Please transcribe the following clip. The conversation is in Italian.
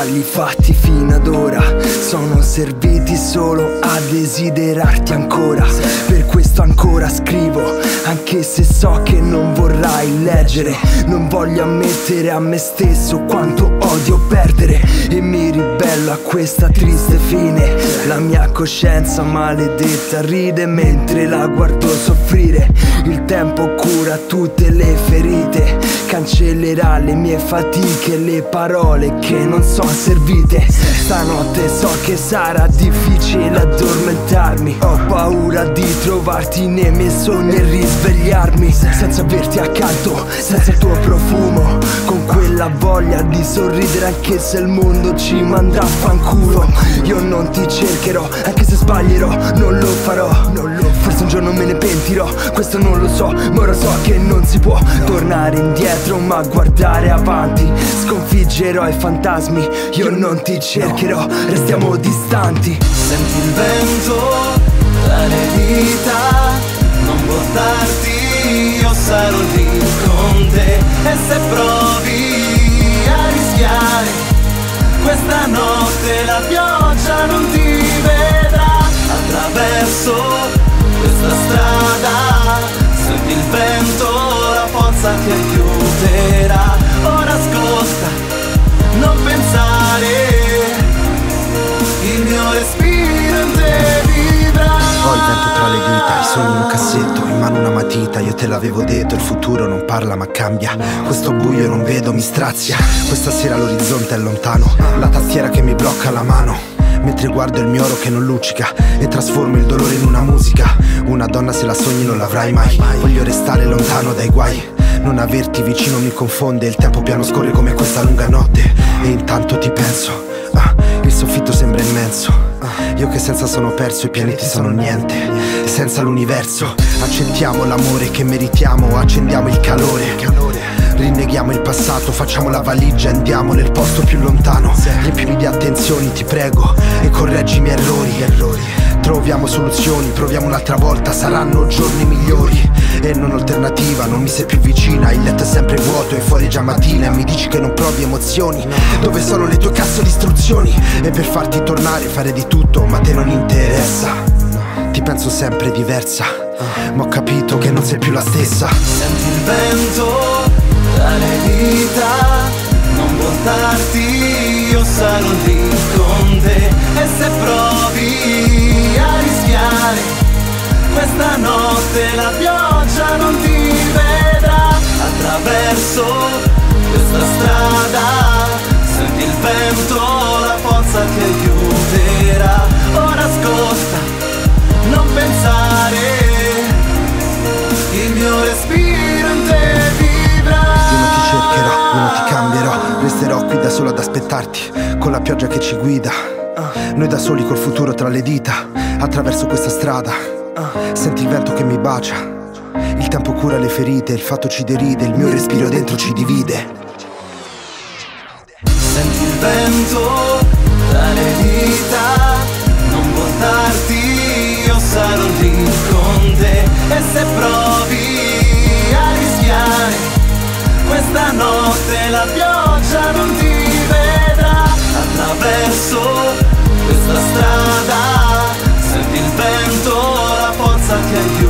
cavalli fatti fino ad ora sono serviti solo a desiderarti ancora. Per questo ancora scrivo, anche se so che non vorrai leggere. Non voglio ammettere a me stesso quanto odio perdere, e mi ribello a questa triste fine. La mia coscienza maledetta ride mentre la guardo soffrire. Il tempo cura tutte le ferite, cancellerà le mie fatiche, le parole che non sono servite. Stanotte so che sarà difficile addormentarmi. Ho paura di trovarti nei miei sogni e risvegliarmi senza averti accanto, senza il tuo profumo, con quella voglia di sorridere anche se il mondo ci manda a fanculo. Io non ti cercherò, anche se sbaglierò, non lo farò. Forse un giorno me ne pentirò, questo non lo so, ma ora so che non si può tornare indietro ma guardare avanti. Sconfiggerò i fantasmi, io non ti cercherò, restiamo distanti. Senti il vento tra le dita, non buttarti, io sarò lì con te. E se provi a rischiare, questa notte la pioggia non ti vedrà. Attraverso questa strada, senti il vento, la forza ti aiuterà. Ora ascolta, non pensare, il mio respiro in te vivrà. Ho il vento tra le dita, i sogni in un cassetto, in mano una matita. Io te l'avevo detto, il futuro non parla ma cambia. Questo buio non vedo, mi strazia. Questa sera l'orizzonte è lontano, la tastiera che mi blocca la mano, mentre guardo il mio oro che non luccica e trasformo il dolore in una musica. Una donna se la sogni non l'avrai mai. Voglio restare lontano dai guai, non averti vicino mi confonde. Il tempo piano scorre come questa lunga notte, e intanto ti penso. Il soffitto sembra immenso, io che senza sono perso, i pianeti sono niente. Senza l'universo accettiamo l'amore che meritiamo, accendiamo il calore, rinneghiamo il passato, facciamo la valigia, andiamo nel posto più lontano. Riempimi di attenzioni, ti prego, e correggi i miei errori. Troviamo soluzioni, proviamo un'altra volta, saranno giorni migliori. E non alternativa, non mi sei più vicina. Il letto è sempre vuoto e fuori è già mattina, e mi dici che non provi emozioni. Dove sono le tue cazzo di istruzioni? E per farti tornare farei di tutto, ma a te non interessa. Ti penso sempre diversa, ma ho capito che non sei più la stessa. Senti il vento tra le dita, non buttarti, io sarò lì con te. E se provi a rischiare, questa notte la pioggia non ti vedrà. Attraverso questa strada, senti il vento, la forza ti aiuterà. Ora ascolta, non pensare, il mio respiro in te vivrà. Io non ti cercherò, io non ti cambierò, resterò qui da solo ad aspettarti, con la pioggia che ci guida. Noi da soli col futuro tra le dita, attraverso questa strada. Senti il vento che mi bacia, il tempo cura le ferite, il fatto ci deride, il mio respiro dentro ci divide. Senti il vento tra le dita, non buttarti, io sarò lì con te. E se provi a rischiare, questa notte la pioggia non ti vedrà. Attraverso questa strada, senti il vento, la forza ti aiuta.